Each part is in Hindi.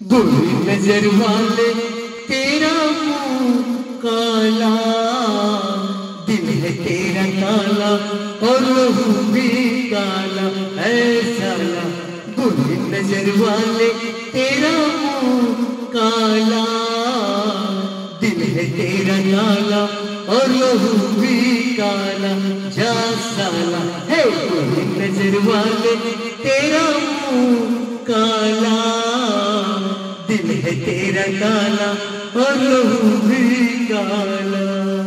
बुरी नजर वाले तेरा मुंह काला, दिल है तेरा काला और लहू भी काला है साला। बुरी नजर वाले तेरा मुंह काला, दिल है तेरा काला और लहू भी काला जा साला। है बुरी नजर वाले तेरा मुंह काला, दिल है तेरा काला और लहू भी काला।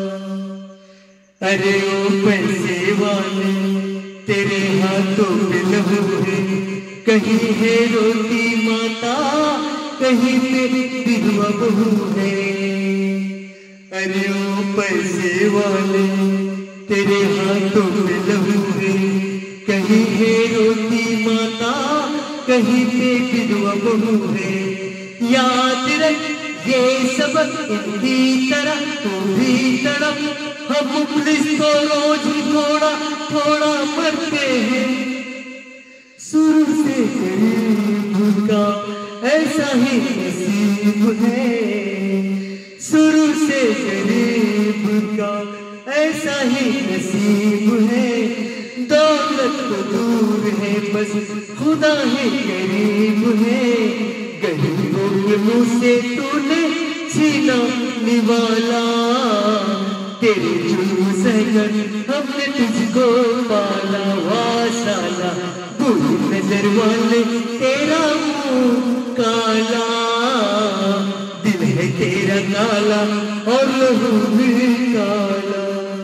अरे ओ पैसे वाले तेरे हाथों पे लहू है, कहीं है रोती माता कहीं पे विधवा बहू है। अरे ओ पैसे वाले तेरे हाथों पे लहू है, कहीं है रोती माता कहीं पे विधवा बहू है। याद रख ये सबक इनकी तरह तू भी तड़प, हम मुखलिस तो रोज थोड़ा थोड़ा मरते हैं। शुरू से गरीब का ऐसा ही नसीब है, शुरू से गरीब का ऐसा ही नसीब है। दौलत तो दूर है बस खुदा ही करीब है। गरीबों के मुंह से तूने छीना निवाला, तेरे जुल्म सहकर हमने तुझको पाला वाह साला। बुरी नजर वाले तेरा मुंह काला, दिल है तेरा काला और लहू भी काला।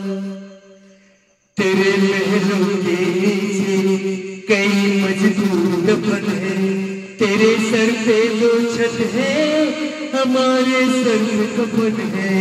तेरे महलों के नीचे कई मजदूर दफन है, तेरे सर पे दो छत है हमारे सर पे कफन है।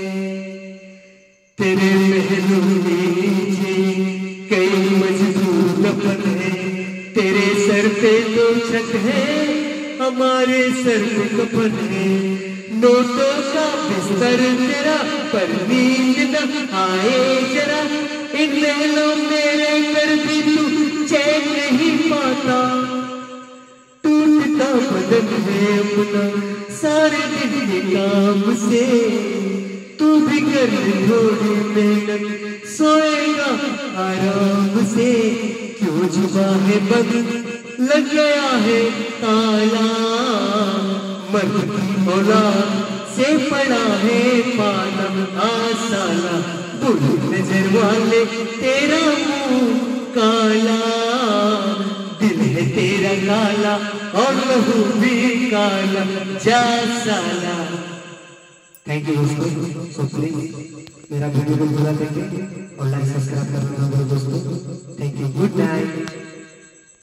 तेरे महलों के नीचे कई मजदूर दफन है, तेरे सर पे दो छत है हमारे सर पे कफन है। नोटों का बिस्तर तेरा पर नींद न आए जरा, इन महलों मेरे कर भी तू चैन नहीं पाता। टूटता बदन है अपना सारे दिन के काम से, तू भी कर थोड़ी मेहनत सोएगा आराम से। क्यों जुबा है बंद लग गया है ताला, मर्द की औलाद से पड़ा है पाला साला। बुरी नजर वाले तेरा मुंह काला, दिल है तेरा काला और लहू भी काला जा साला। थैंक यू दोस्तों। सो प्लीज मेरा वीडियो को पूरा देखें और लाइक सब्सक्राइब करना दोस्तों। Thank you, good night.